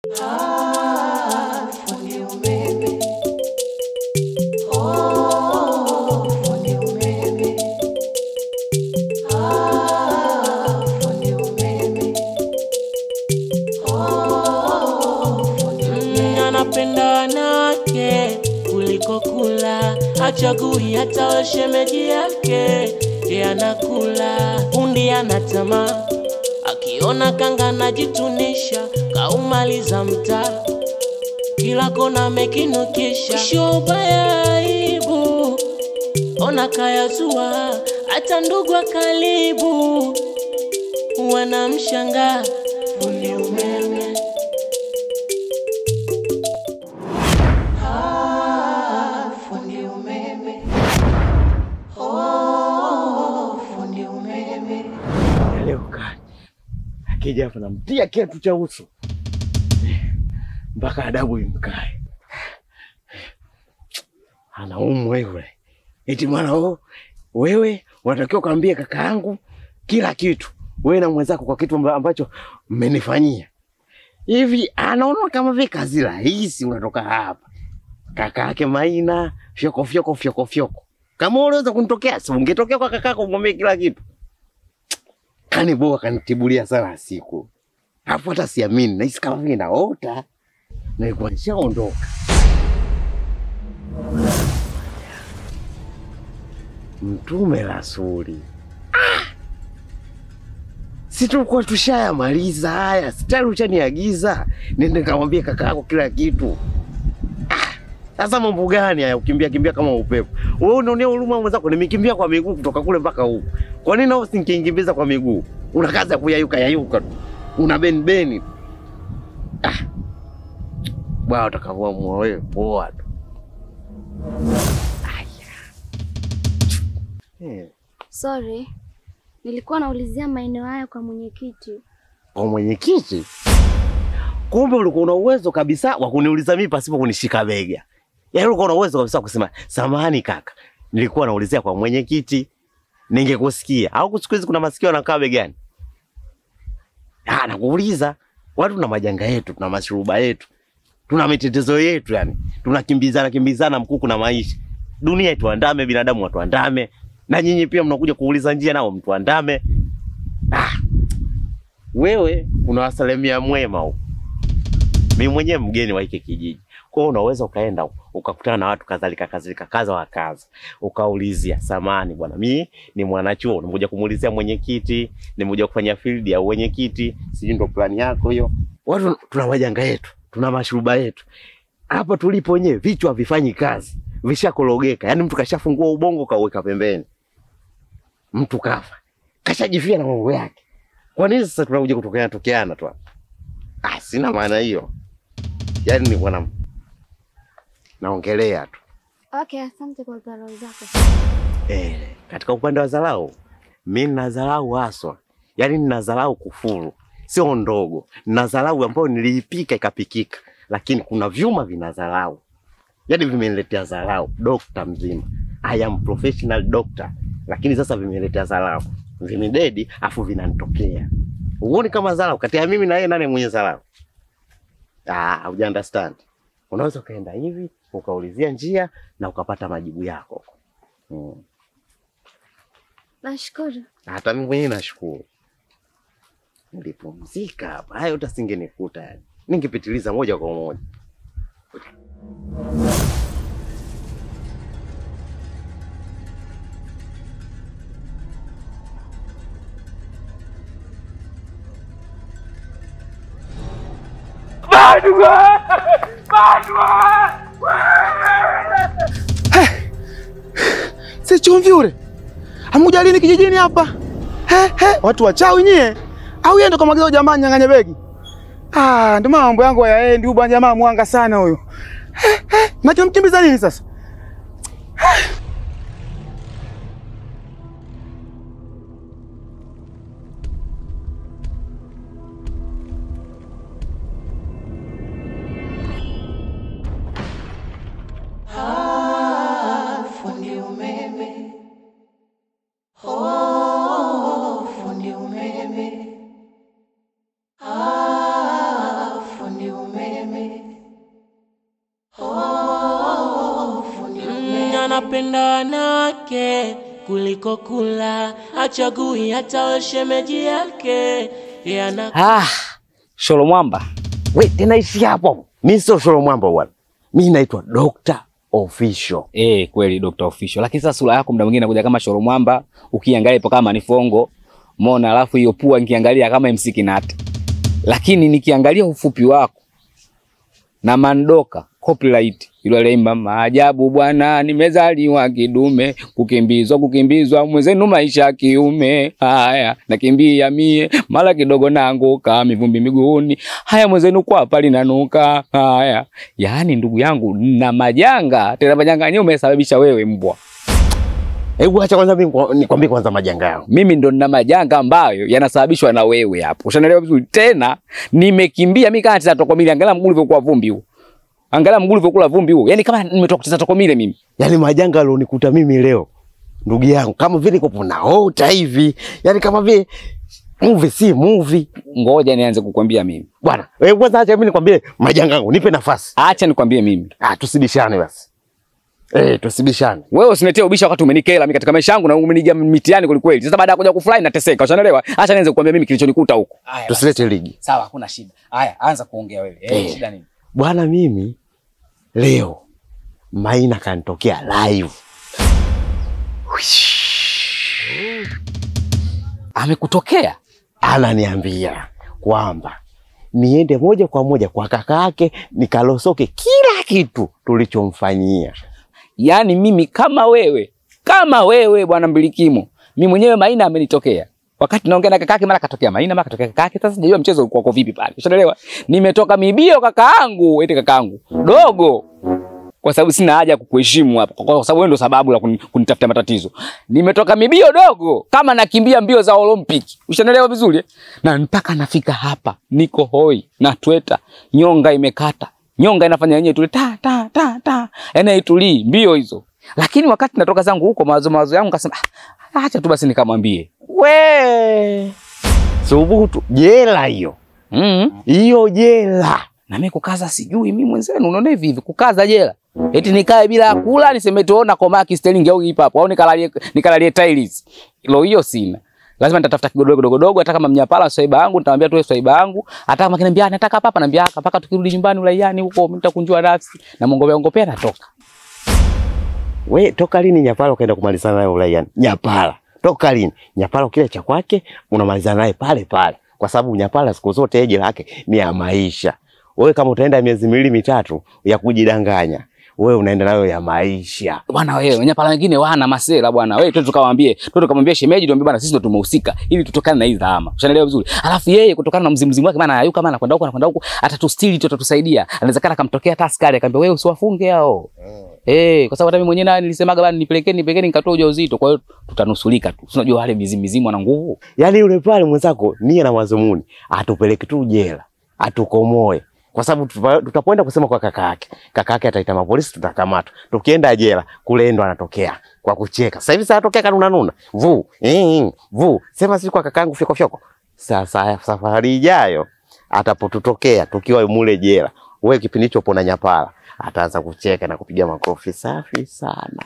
Fundi umeme. Oh, fundi umeme. Fundi umeme. Oh, fundi umeme. Anapenda wanawake kuliko kula, hachagui hata shemeji yake, ye anakula. Fundi anatama, akiona kanga najitunisha, kaumaliza mtaa, kila kona mekinukisha. Shoba ya aibu, ona kaya zua, hata ndugu wa karibu wanamshangaa. Fundi umeme. Fundi umeme. Oh, fundi umeme. Leo kani akija hapa namtia kitu cha uso mpaka adabu imkae. Anaumwa yule. Eti mwana wewe unatakiwa kaambie kaka yangu kila kitu. Wewe na mwenzako kwa kitu ambacho mmenifanyia. Hivi anaona kama vile kazi rahisi unatoka hapa. Kaka yake Maina, fyoko. Kama unaweza kunitokea, si ungetokea kwa kakako umwambie kila kitu. Kani boa kanitibulia sana siku. Hapo hata siamini, nahisi kama vile naota. Nilikuwa nishaondoka. Mtume Rasuli. Si tulikuwa tushayamaliza haya, sitaki uchaniagiza nende kamwambie kaka yako kila kitu. Sasa mambo gani haya ukimbia kama upepo? Wewe unaonea huruma mwenzako, nimekimbia kwa miguu kutoka kule mpaka huko. Kwa nini nao usinikimbiza kwa miguu? Una kazi ya kuyayuka tu. Una beni. Bwana utakavyoamua wewe, poa tu. Sorry. Nilikuwa naulizia maeneo haya kwa mwenyekiti. Kwa mwenyekiti? Kumbe ulikuwa una uwezo kabisa wa kuniuliza mimi pasipo kunishika bega. Yaani ulikuwa una uwezo kabisa kusema, "Samahani kaka, nilikuwa naulizia kwa mwenyekiti." Ningekusikia. Au siku hizi kuna masikio yanakaa begani? Nakuuliza. Watu na majanga yetu, tuna mashuruba yetu. Tuna mitetezo yetu yani. Tunakimbizana mkuku na maisha. Dunia ituandame, binadamu watuandame. Na nyinyi pia mnakuja kuuliza njia nao mtuandame. Wewe unawasalimia mwema huko. Mimi mwenyewe mgeni wa hiki kijiji. Kwa hiyo unaweza ukaenda ukakutana na watu kadhalika kaza wa kaza. Ukaulizia, "Samahani bwana, mimi ni mwanachuo, nimekuja kumuulizia mwenyekiti, nimekuja kufanya field ya mwenyekiti, sijui ndio plani yako hiyo." Watu tuna majanga yetu, tuna mashuruba yetu. Hapa tulipo wenyewe vichwa vifanyi kazi, vishakologeka. Yaani mtu kashafungua ubongo kauweka pembeni. Mtu kafa. Kashajifia na mambo yake. Kwa nini sasa tunakuja kutokeana tu? Sina maana hiyo. Yaani ni bwana naongelea tu. Okay, asante kwa dharau zako. Katika upande wa dharau, mimi ninadharau haswa. Yaani ninadharau kufuru. Sio ndogo. Ninadharau ambayo niliipika ikapikika, lakini kuna vyuma vinadharau. Yaani vimeniletea dharau, dokta mzima. I am professional doctor. Lakini sasa vimeniletea dharau. Vimededi afu vinanitokea. Uone kama dharau kati ya mimi na yeye nani mwenye dharau? Huja understand. Unaweza kaenda hivi, ukaulizia njia na ukapata majibu yako. Nashukuru. Hata mimi mwenyewe nashukuru. Nilipumzika hapa. Hayo hata singenikuta yani. Ningepitiliza moja kwa moja. Si chumvi ule. Hamuja lini kijijini hapa? Watu wachawi nyie. Au yeye ndo kamagiza jamaa nyang'anye begi? Ndio mambo yangu hayaendi, huyu jamaa mwanga sana huyo. Mnachomkimbiza nini sasa? Fundi umeme. Oh, fundi umeme. Fundi umeme. anapenda wanawake kuliko kula, achagui hata shemeji yake. Sholo Mwamba. We, tena ishi hapo. Mimi sio Sholo Mwamba bwana. Mimi naitwa Dr. Official. Kweli Dr. Official. Lakini sasa sura yako muda mwingine inakuja kama Sholo Mwamba, ukiangalia ipo kama ni fongo. Umeona, alafu hiyo pua nikiangalia kama MC Kinata. Lakini nikiangalia ufupi wako na Mandoka copyright yule aliimba maajabu bwana nimezaliwa kidume kukimbizwa mwenzenu maisha kiume haya nakimbia mie mara kidogo naanguka mivumbi miguuni haya mwenzenu kwa pali nanuka haya yaani ndugu yangu na majanga tena majanga yenyewe umesababisha wewe mbwa. Hebu acha kwanza mimi nikwambie kwanza majanga yangu. Mimi ndo nina majanga ambayo yanasababishwa na wewe hapo. Ushanaelewa vizuri tena nimekimbia mimi kama Tokomile angalia mguu ulivyokuwa vumbi huo. Angalia mguu ulivyokula vumbi huo. Yaani kama nimetoka kucheza Tokomile mimi. Yaani majanga alionikuta mimi leo. Ndugu yangu kama vile niko naota hivi. Yaani kama vile movie si movie. Ngoja nianze kukwambia mimi. Bwana, wewe kwanza acha mimi nikwambie majanga yangu. Nipe nafasi. Acha nikwambie mimi. Tusibishane basi. Tusibishane. Wewe usiniletee ubisha wakati umenikela mimi katika maisha yangu na umenigia mitiani kweli kweli. Sasa baada ya kuja kufly nateseka. Unaelewa? Acha nianze kukwambia mimi kilichonikuta huko. Tusilete ligi. Sawa, hakuna shida. Haya, anza kuongea wewe. Shida nini? Bwana mimi leo Maina kanitokea live. Amekutokea? Ananiambia kwamba niende moja kwa moja kwa kaka yake nikalosoke kila kitu tulichomfanyia. Yaani mimi kama wewe bwana Mbilikimo. Mimi mwenyewe Maina amenitokea. Wakati naongea na kakake mara katokea Maina mara katokea kakake. Sasa sijajua mchezo ulikuwa kwa vipi pale. Unaelewa? Nimetoka mibio kakaangu, eti kakaangu dogo. Kwa sababu sina haja ya kukuheshimu hapa. Kwa sababu wewe ndo sababu la kunitafutia matatizo. Nimetoka mibio dogo kama nakimbia mbio za Olympic. Ushanaelewa vizuri? Na mpaka nafika hapa niko hoi na tweta nyonga imekata. Nyonga inafanya yenyewe tuli ta. Yaani itulii mbio hizo. Lakini wakati natoka zangu huko mawazo yangu kasema acha tu basi nikamwambie. We! Subutu jela hiyo. Hiyo jela. Na mimi kukaza sijui mimi mwenzenu unaona hivi kukaza jela. Eti nikae bila kula niseme tuona komaki sterling au hip hop au nikalalie tiles. Hiyo sina. Lazima nitatafuta kidogo hata kama mnyapala swaiba yangu nitamwambia tu swaiba yangu hata kama kiniambia nataka hapa naambia haka mpaka tukirudi nyumbani ulaiani huko nitakunjua nafsi na ngopea natoka. We toka lini nyapala ukaenda kumalizana naye ulaiani? Nyapala. Toka lini? Nyapala kile cha kwake unamalizana naye pale. Kwa sababu nyapala siku zote eje lake ni ya maisha. Wewe kama utaenda miezi 2-3 ya kujidanganya, wewe unaenda nayo ya maisha. Bwana wewe, nyapala wengine wana masela bwana. Wewe tukamwambie shemeji tuambie bwana sisi ndo tumehusika ili tutokane na hii dhama. Ushaelewa vizuri? Alafu yeye kutokana na mzimu wake maana hayuka maana anakwenda huko atatustiri tutatusaidia. Anaweza kana kamtokea taskari akamwambia wewe usiwafunge hao. Kwa sababu hata mimi mwenyewe na nilisemaga bwana nipelekeni nikatoa ujauzito kwa hiyo tutanusulika tu. Unajua wale mizimu wana nguvu. Yaani yule pale mwenzako nia na mazumuni atupeleke tu jela. Atukomoe. Kwa sababu tutapoenda kusema kwa kaka yake. Kaka yake ataita mapolisi tutakamata. Tukienda jela kule ndo anatokea kwa kucheka. Sasa hivi sasa atokea kanuna. Vu. Sema si kwa kakaangu fyoko. Sasa safari ijayo atapotutokea tukiwa mule jela. Wewe kipindi hicho upo na nyapala. Ataanza kucheka na kupiga makofi safi sana.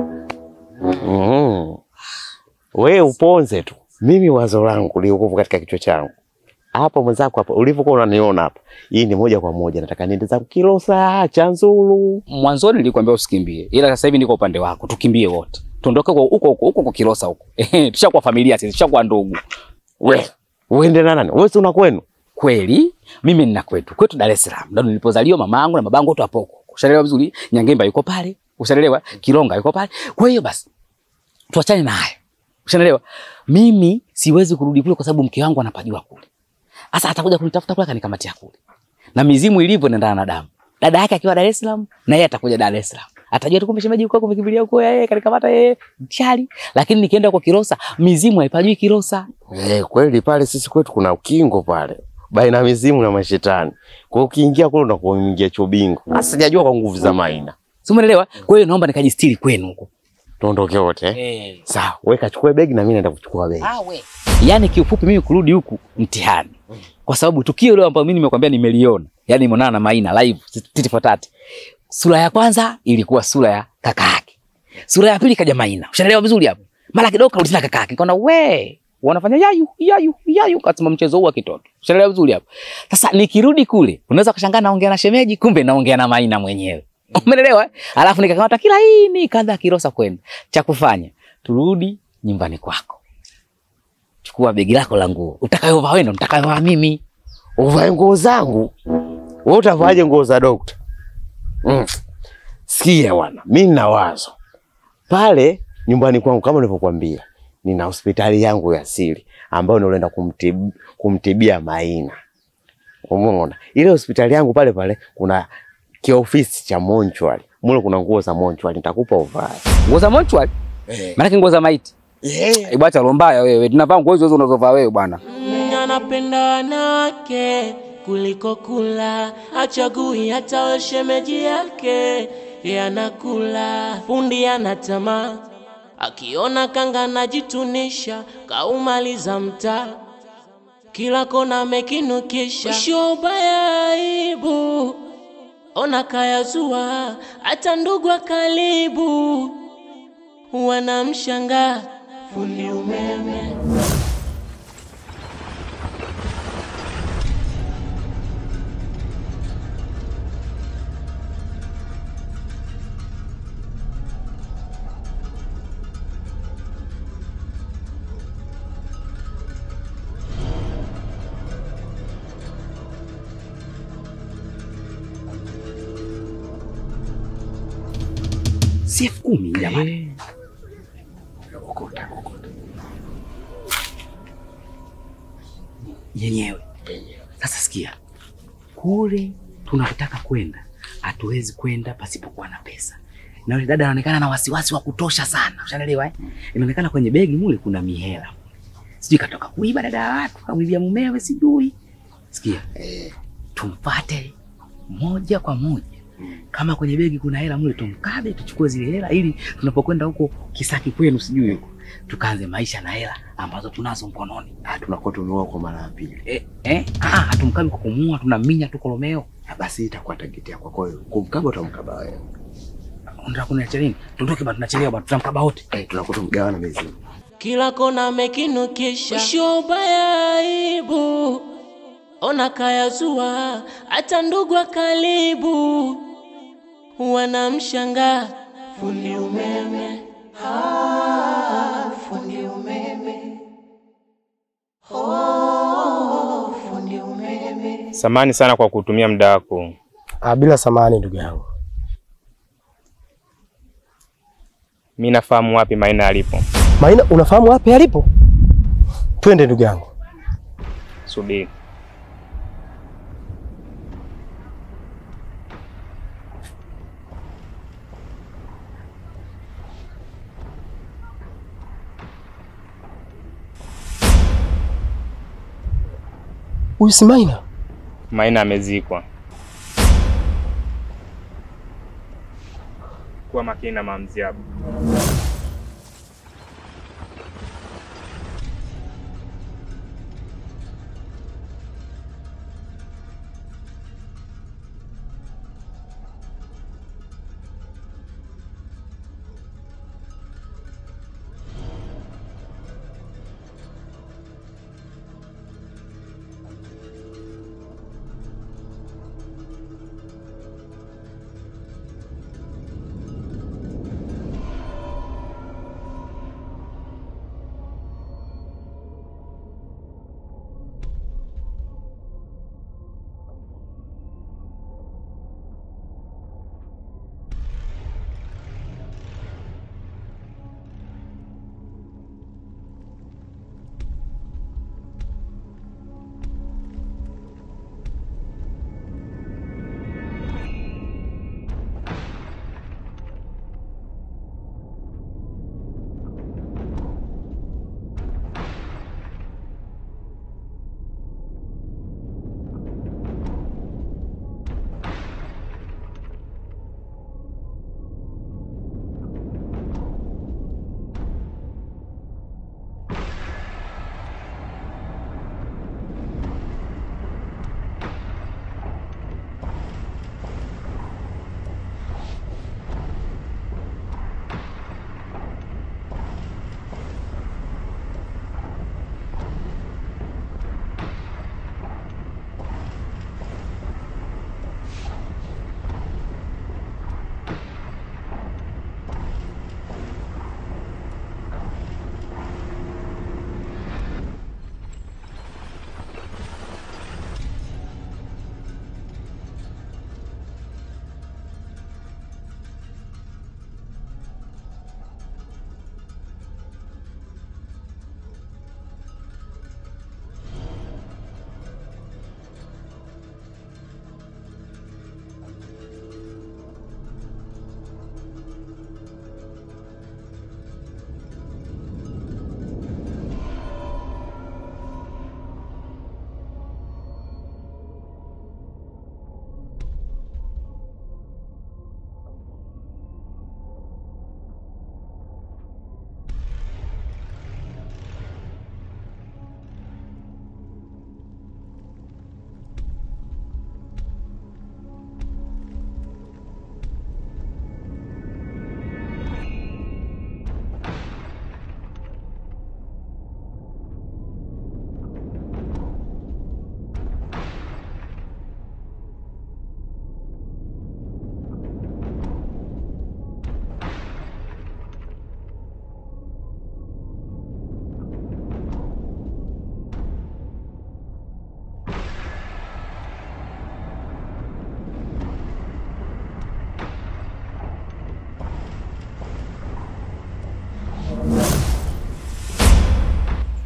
Wewe uponze tu. Mimi wazo langu liko katika kichwa changu. Hapa mwenzako hapa ulivyokuwa unaniona hapa. Hii ni moja kwa moja nataka niende zangu Kilosa, Chanzulu. Mwanzoni nilikwambia usikimbie. Ila sasa hivi niko upande wako. Tukimbie wote. Tuondoke huko kwa Kilosa huko. Tushakuwa familia sisi, tushakuwa ndugu. Uende na nani? Wewe una kwenu? Kweli? Mimi nina kwetu. Kwetu Dar es Salaam. Ndio nilipozaliwa mamangu na babangu wote hapo huko. Ushaelewa vizuri? Nyangemba yuko pale. Ushaelewa? Kilonga yuko pale. Kwa hiyo basi tuachane na haya. Ushaelewa? Mimi siwezi kurudi kule kwa sababu mke wangu anapajua kule. Sasa atakuja kunitafuta kule kanikamatia kule. Na mizimu ilivyo inaendana na damu. Dada yake akiwa Dar es Salaam na yeye atakuja Dar es Salaam. Atajua tu kumbe shemeji yuko kumekimbilia huko yeye kanikamata yeye chali. Lakini nikienda kwa Kilosa mizimu haipajui Kilosa. Kweli pale sisi kwetu kuna ukingo pale. Baina mizimu na mashetani. Kwa hiyo ukiingia kule unakuingia chobingo. Sasa sijajua kwa nguvu za Maina. Si umeelewa? Kwa hiyo naomba nikajistiri kwenu huko. Tuondoke wote. Sawa, wewe kachukue begi na mimi naenda kuchukua begi. Yaani kiufupi mimi kurudi huku mtihani. Kwa sababu tukio leo ambalo mimi nimekwambia nimeliona. Yaani nimeonana na Maina live titi for tati. Sura ya kwanza ilikuwa sura ya kaka yake. Sura ya pili kaja Maina. Ushaelewa vizuri hapo? Mara kidogo karudi na kakake. Nikaona we, wanafanya yayu katika mchezo huu wa kitoto. Ushaelewa vizuri hapo? Sasa nikirudi kule, unaweza kushangaa naongea na shemeji, kumbe naongea na Maina mwenyewe. Umeelewa? Alafu nikakamata kila hii kadha Kilosa kwenda. Cha kufanya, turudi nyumbani kwako. Chukua begi lako la nguo. Utakayovaa wewe ndo nitakayovaa mimi. Uvae nguo zangu. Wewe utavaaje nguo za dokta? Sikia bwana, mimi nina wazo. Pale nyumbani kwangu kama nilivyokuambia, nina hospitali yangu ya siri ambayo naenda kumtibia Maina. Umeona? Ile hospitali yangu pale pale kuna kiofisi cha Monchwali. Mule kuna nguo za Monchwali, nitakupa uvae. Nguo za Monchwali? Maana nguo za maiti. Bwacha lombaya wewe. Tunavaa nguo hizo unazovaa wewe bwana. Anapenda wanawake kuliko kula, achagui hata shemeji yake. Yeye anakula, pundi anatamaa. Akiona kanga najitunisha, kaumaliza mtaa. Kila kona amekinukisha. Shobaya aibu. Ona kaya zua, hata ndugu wa karibu wanamshangaa. Fundi umeme. Si 10,000 jamani. Okota. Yenyewe. Sasa sikia. Kule tunataka kwenda, hatuwezi kwenda pasipokuwa na pesa. Na yule dada anaonekana na wasiwasi wa kutosha sana. Ushaelewa eh? Inaonekana kwenye begi mule kuna mihela. Sijui katoka kuiba dada ya watu, kamwibia mumewe sijui. Sikia. Tumpate moja kwa moja. Kama kwenye begi kuna hela mule tumkabe, tuchukue zile hela ili tunapokwenda huko Kisaki kwenu sijui huko tukaanze maisha na hela ambazo tunazo mkononi. Tunakuwa tumeoa kwa mara ya pili. Hatumkabi kwa kumua, tunaminya tu kolomeo. Basi itakuwa target yako. Kwa hiyo kumkaba utamkaba wewe. Unataka kuniacha nini? Tuondoke bado tunachelewa bado tutamkaba wote. Tunakuwa tumegawana mizigo. Kila kona amekinukisha. Shobaya aibu. Ona kaya zua, hata ndugu wa karibu wanamshangaa. Fundi umeme. Fundi umeme. Fundi umeme. Samahani sana kwa kutumia muda wako. Bila samahani ndugu yangu. Mimi nafahamu wapi Maina alipo. Maina unafahamu wapi alipo? Twende ndugu yangu. Subiri. Huyu si Maina? Maina amezikwa. Kuwa makini na maamuzi yako.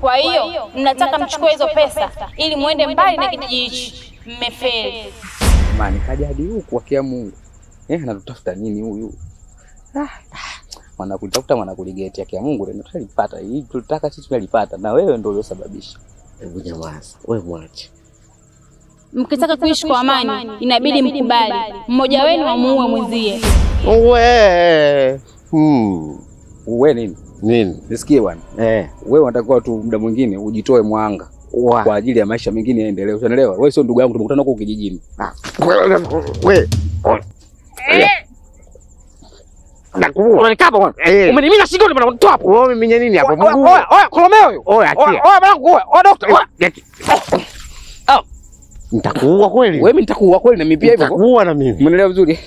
Kwa hiyo mnataka mchukue hizo pesa ili muende mbali na kijiji hichi. Mmefeli. Mani kaja hadi huku kwa Mungu. Anatutafuta nini huyu? Wanakutafuta wanakuligeti ya Mungu ndio tulipata. Hii tulitaka sisi tulipata na wewe ndio uliosababisha. Hebu nyamaza. Wewe mwache. Mkitaka kuishi kwa amani inabidi mkubali mmoja wenu amuue mwenzie. Wewe nini? Nini? Nisikie bwana. Wewe unatakiwa tu muda mwingine ujitoe mwanga kwa ajili ya maisha mengine yaendelee. Unaelewa? Wewe sio ndugu yangu, tumekutana huko kijijini. Wewe. Unanikaba bwana. Umenimina shingo ndio unatoa hapo. Wewe umeminya nini hapo? Oya, Kolomeo huyo. Oya, achia. Oya mwanangu, oya daktari. Nitakuua kweli. Wewe nitakuua kweli na mimi pia hivyo. Nitakuua na mimi. Umeelewa vizuri?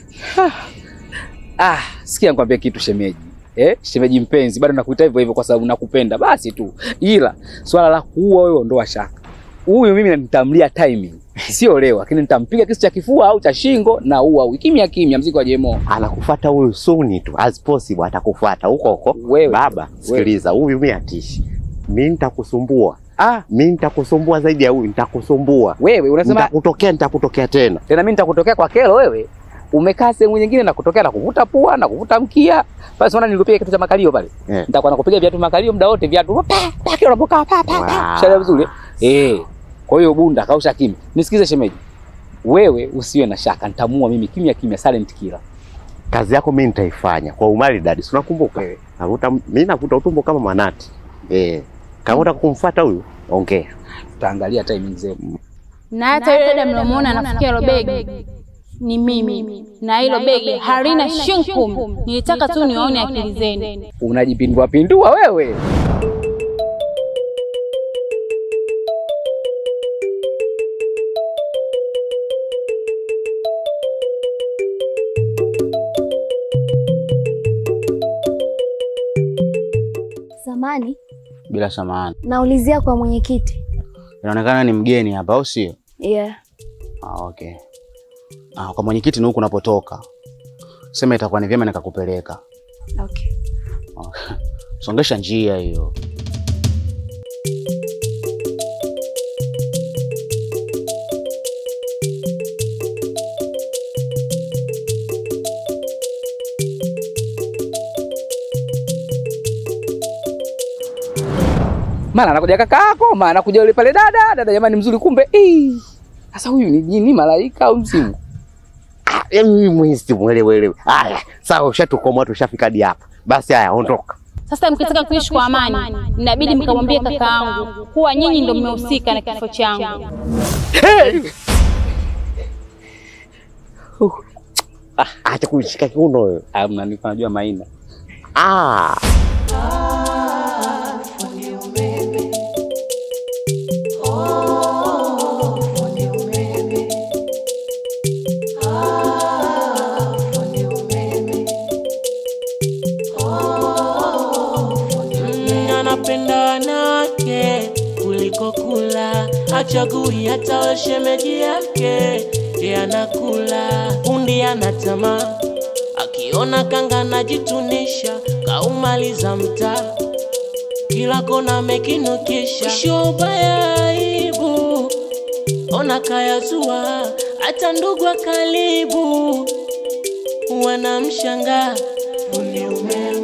Sikia nikwambie kitu shemeji. Shemeji mpenzi, bado nakuita hivyo hivyo kwa sababu nakupenda basi tu. Ila swala la kuua wewe ondoa shaka. Huyu mimi nitamlia timing. Sio leo, lakini nitampiga kisu cha kifua au cha shingo na ua kimya mziki wa Jemo. Anakufuata huyu soon tu as possible atakufuata huko. Baba, sikiliza, huyu mimi atishi. Mimi nitakusumbua. Mimi nitakusumbua zaidi ya huyu, nitakusumbua. Wewe unasema nitakutokea tena. Tena mimi nitakutokea kwa kero wewe. Umekaa sehemu nyingine na kutokea na kuvuta pua na kuvuta mkia. Basi unaona nilikupiga kitu cha makalio pale. Nitakuwa nakupiga viatu makalio muda wote viatu. Kile unapokaa Shale vizuri. Kwa hiyo bunda kausha kimya. Nisikize shemeji. Wewe usiwe na shaka, nitamua mimi kimya silent killer. Kazi yako mimi nitaifanya kwa umali dadi. Si unakumbuka wewe? Mimi navuta utumbo kama manati. Kama unataka kumfuata huyu, ongea. Tutaangalia timing zetu. Na hata yule dada mnamuona anafikia hilo begi ni mimi. Na hilo begi halina shinkum. Nilitaka tu nione akili zenu. Unajipindua wewe. Samani? Bila samani. Naulizia kwa mwenyekiti. Inaonekana ni mgeni hapa au sio? Yeah. Okay. Kwa mwenyekiti ni huko unapotoka. Sema itakuwa ni vyema nikakupeleka. Okay. Songesha njia hiyo. Maana anakuja kakako, maana anakuja yule pale dada jamani mzuri kumbe. Sasa huyu ni jini malaika au mzimu? Mimi mwizi mwelewe. Haya, sawa ushatukomoa tushafika hadi hapa. Basi haya ondoka. Sasa mkitaka kuishi kwa amani, inabidi mkamwambie kakaangu kuwa nyinyi ndio mmehusika na kifo changu. Acha kushika kiuno wewe. Mnanifanya maina. Anapenda wanawake kuliko kula, hachagui hata shemeji yake, anakula. Pundi anatamaa, akiona kanga najitunisha, kaumaliza mtaa, kila kona amekinukisha. Shoba ya aibu, ona kayazua, hata ndugu wa karibu wanamshangaa. Fundi umeme